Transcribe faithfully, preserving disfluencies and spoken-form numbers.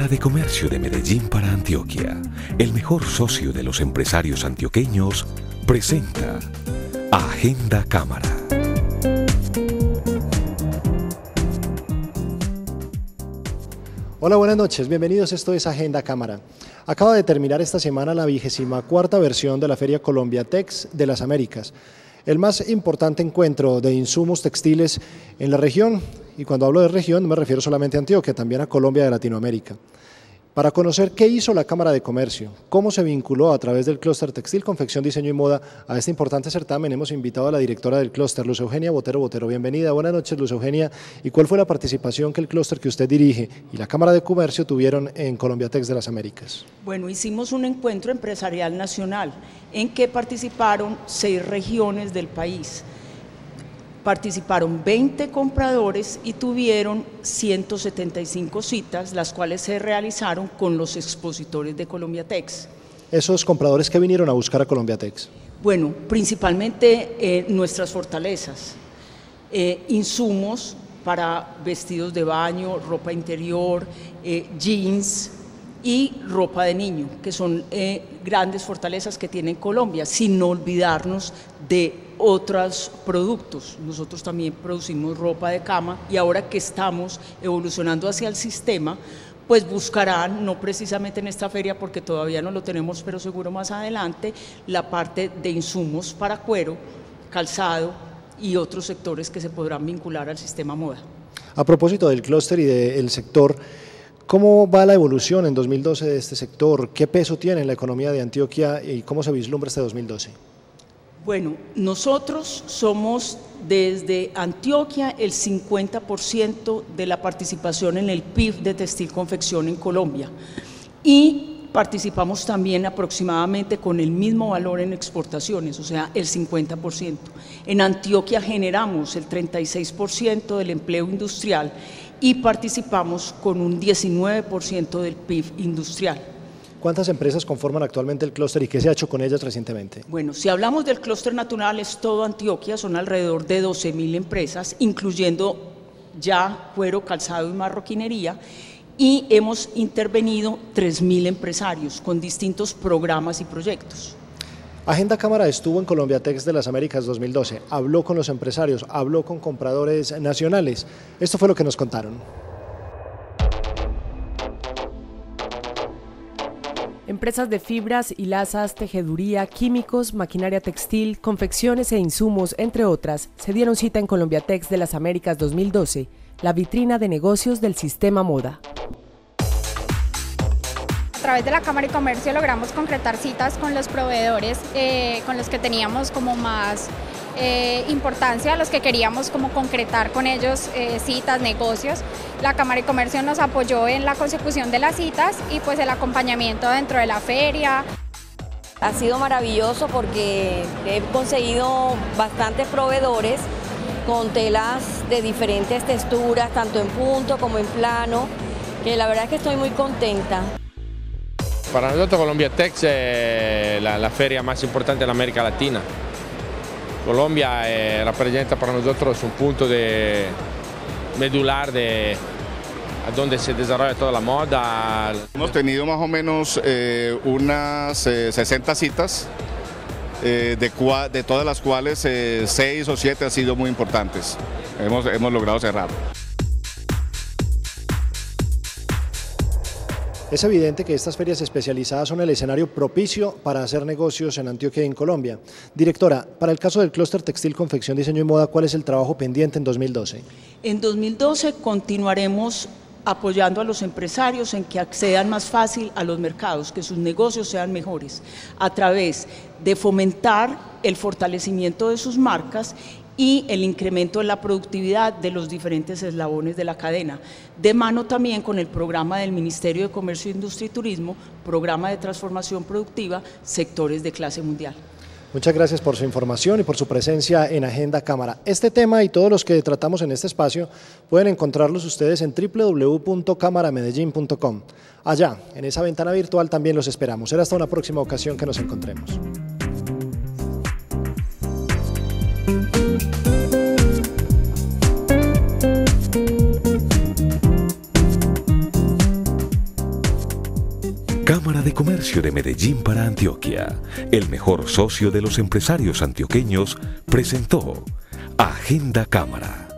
de Comercio de Medellín para Antioquia, el mejor socio de los empresarios antioqueños, presenta Agenda Cámara. Hola, buenas noches, bienvenidos, esto es Agenda Cámara. Acaba de terminar esta semana la vigésima cuarta versión de la Feria Colombiatex de las Américas, el más importante encuentro de insumos textiles en la región, y cuando hablo de región no me refiero solamente a Antioquia, también a Colombia de Latinoamérica. Para conocer qué hizo la Cámara de Comercio, cómo se vinculó a través del clúster Textil, Confección, Diseño y Moda a este importante certamen, hemos invitado a la directora del clúster, Luz Eugenia Botero Botero. Bienvenida, buenas noches, Luz Eugenia. ¿Y cuál fue la participación que el clúster que usted dirige y la Cámara de Comercio tuvieron en Colombiatex de las Américas? Bueno, hicimos un encuentro empresarial nacional en que participaron seis regiones del país. Participaron veinte compradores y tuvieron ciento setenta y cinco citas, las cuales se realizaron con los expositores de Colombiatex. ¿Esos compradores qué vinieron a buscar a Colombiatex? Bueno, principalmente eh, nuestras fortalezas, eh, insumos para vestidos de baño, ropa interior, eh, jeans y ropa de niño, que son eh, grandes fortalezas que tiene Colombia, sin no olvidarnos de otros productos. Nosotros también producimos ropa de cama y ahora que estamos evolucionando hacia el sistema, pues buscarán, no precisamente en esta feria porque todavía no lo tenemos, pero seguro más adelante, la parte de insumos para cuero, calzado y otros sectores que se podrán vincular al sistema moda. A propósito del clúster y del sector, ¿cómo va la evolución en dos mil doce de este sector? ¿Qué peso tiene en la economía de Antioquia y cómo se vislumbra este dos mil doce? Bueno, nosotros somos desde Antioquia el cincuenta por ciento de la participación en el P I B de Textil Confección en Colombia y participamos también aproximadamente con el mismo valor en exportaciones, o sea, el cincuenta por ciento. En Antioquia generamos el treinta y seis por ciento del empleo industrial y participamos con un diecinueve por ciento del P I B industrial. ¿Cuántas empresas conforman actualmente el clúster y qué se ha hecho con ellas recientemente? Bueno, si hablamos del clúster natural, es todo Antioquia, son alrededor de doce mil empresas, incluyendo ya cuero, calzado y marroquinería, y hemos intervenido tres mil empresarios con distintos programas y proyectos. Agenda Cámara estuvo en Colombiatex de las Américas dos mil doce, habló con los empresarios, habló con compradores nacionales. Esto fue lo que nos contaron. Empresas de fibras, hilazas, tejeduría, químicos, maquinaria textil, confecciones e insumos, entre otras, se dieron cita en Colombiatex de las Américas dos mil doce, la vitrina de negocios del sistema moda. A través de la Cámara de Comercio logramos concretar citas con los proveedores eh, con los que teníamos como más eh, importancia, los que queríamos como concretar con ellos eh, citas, negocios. La Cámara de Comercio nos apoyó en la consecución de las citas y pues el acompañamiento dentro de la feria. Ha sido maravilloso porque he conseguido bastantes proveedores con telas de diferentes texturas, tanto en punto como en plano, que la verdad es que estoy muy contenta. Para nosotros Colombiatex es la, la feria más importante de América Latina. Colombia eh, representa para nosotros un punto de medular de a donde se desarrolla toda la moda. Hemos tenido más o menos eh, unas eh, sesenta citas, eh, de, de todas las cuales eh, seis o siete han sido muy importantes. Hemos, hemos logrado cerrar. Es evidente que estas ferias especializadas son el escenario propicio para hacer negocios en Antioquia y en Colombia. Directora, para el caso del clúster Textil, Confección, Diseño y Moda, ¿cuál es el trabajo pendiente en dos mil doce? En dos mil doce continuaremos apoyando a los empresarios en que accedan más fácil a los mercados, que sus negocios sean mejores, a través de fomentar el fortalecimiento de sus marcas y el incremento de la productividad de los diferentes eslabones de la cadena, de mano también con el programa del Ministerio de Comercio, Industria y Turismo, programa de transformación productiva, sectores de clase mundial. Muchas gracias por su información y por su presencia en Agenda Cámara. Este tema y todos los que tratamos en este espacio pueden encontrarlos ustedes en w w w punto cámara medellín punto com. Allá, en esa ventana virtual también los esperamos. Será hasta una próxima ocasión que nos encontremos. Cámara de Comercio de Medellín para Antioquia, el mejor socio de los empresarios antioqueños, presentó Agenda Cámara.